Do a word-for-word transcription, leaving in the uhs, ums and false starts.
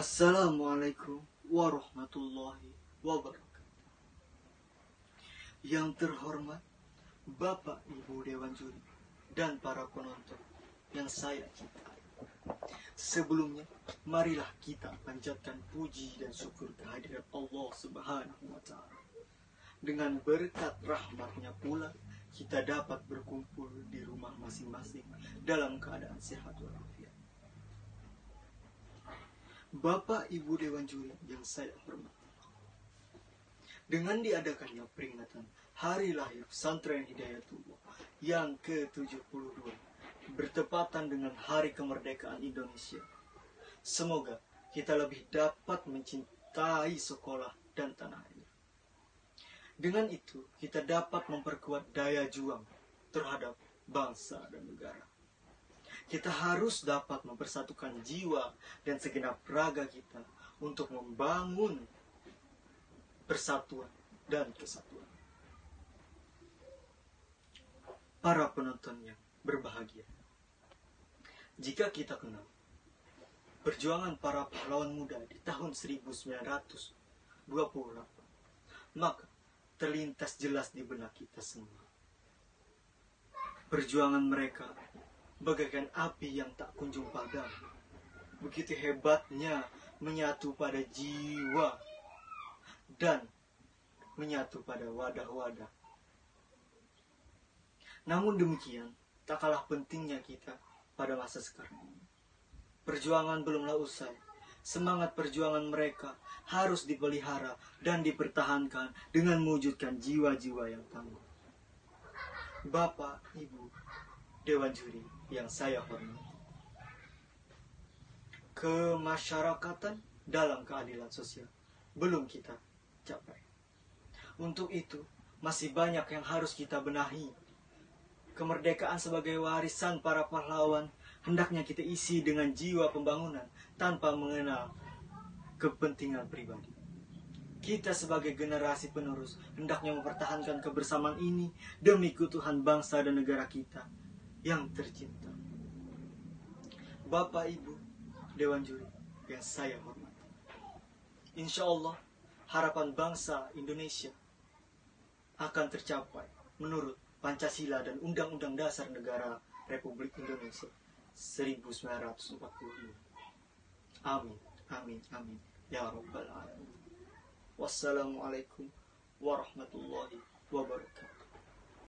Assalamualaikum warahmatullahi wabarakatuh. Yang terhormat Bapak Ibu Dewan Juri dan para penonton yang saya cintai. Sebelumnya, marilah kita panjatkan puji dan syukur kehadirat Allah Subhanahu wa Ta'ala. Dengan berkat rahmatnya pula, kita dapat berkumpul di rumah masing-masing dalam keadaan sehat walafiat. Bapak Ibu Dewan Juri yang saya hormati, dengan diadakannya peringatan Hari Lahir Pesantren Hidayatullah yang ke tujuh puluh dua bertepatan dengan Hari Kemerdekaan Indonesia, semoga kita lebih dapat mencintai sekolah dan tanah air. Dengan itu kita dapat memperkuat daya juang terhadap bangsa dan negara. Kita harus dapat mempersatukan jiwa dan segenap raga kita untuk membangun persatuan dan kesatuan. Para penonton yang berbahagia, jika kita kenal perjuangan para pahlawan muda di tahun seribu sembilan ratus dua puluh delapan, maka terlintas jelas di benak kita semua. Perjuangan mereka bagaikan api yang tak kunjung padam. Begitu hebatnya menyatu pada jiwa dan menyatu pada wadah-wadah. Namun demikian, tak kalah pentingnya kita pada masa sekarang ini. Perjuangan belumlah usai. Semangat perjuangan mereka harus dipelihara dan dipertahankan dengan mewujudkan jiwa-jiwa yang tangguh. Bapak, Ibu, Dewan Juri yang saya hormati, kemasyarakatan dalam keadilan sosial belum kita capai. Untuk itu, masih banyak yang harus kita benahi. Kemerdekaan sebagai warisan para pahlawan hendaknya kita isi dengan jiwa pembangunan tanpa mengenal kepentingan pribadi. Kita sebagai generasi penerus hendaknya mempertahankan kebersamaan ini demi keutuhan bangsa dan negara kita yang tercinta. Bapak Ibu Dewan Juri yang saya hormati, insya Allah harapan bangsa Indonesia akan tercapai menurut Pancasila dan Undang-Undang Dasar Negara Republik Indonesia seribu sembilan ratus empat puluh lima. Amin, amin, amin, ya Rabbal Alamin. Wassalamualaikum warahmatullahi wabarakatuh.